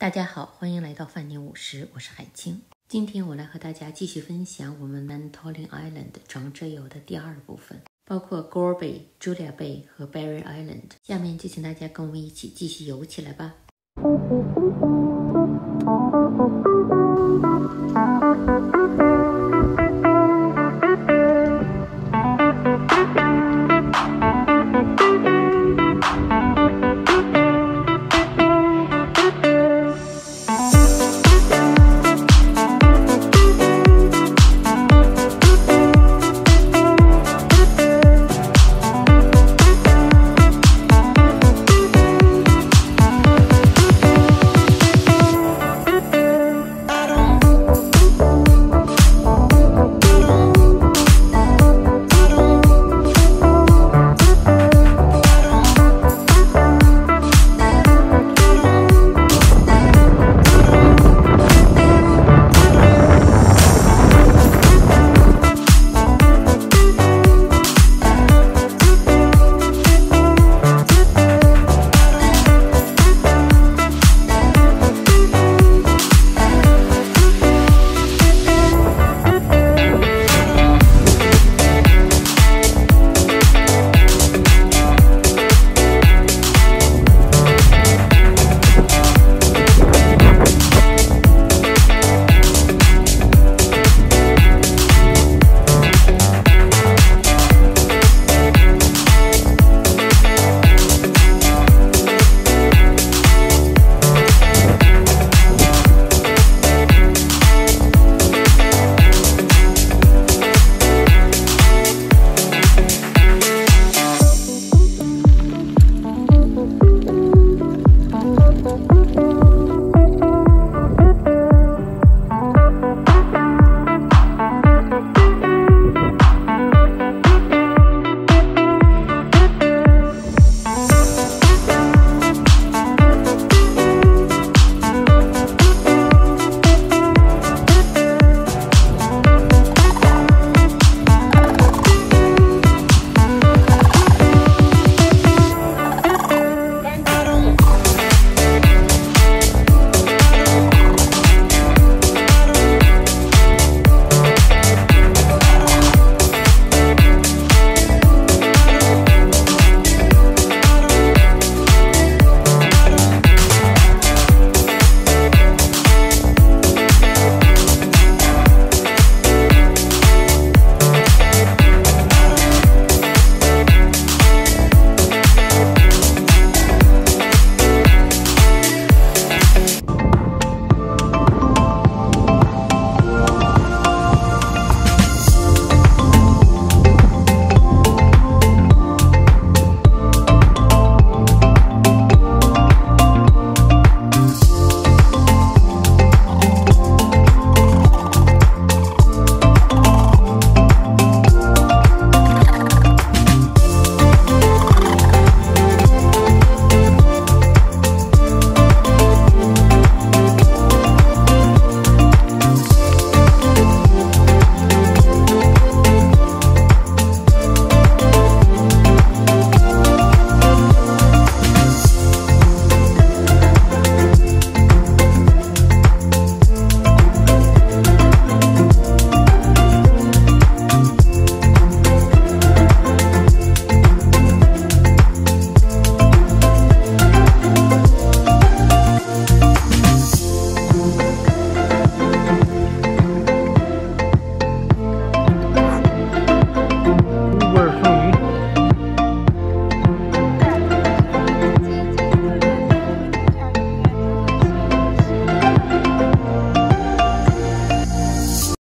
大家好，欢迎来到饭店50，我是海清。今天我来和大家继续分享我们 Manitoulin Island 床车游的第二部分，包括 Gore Bay、Julia Bay 和 Barrie Island。下面就请大家跟我们一起继续游起来吧。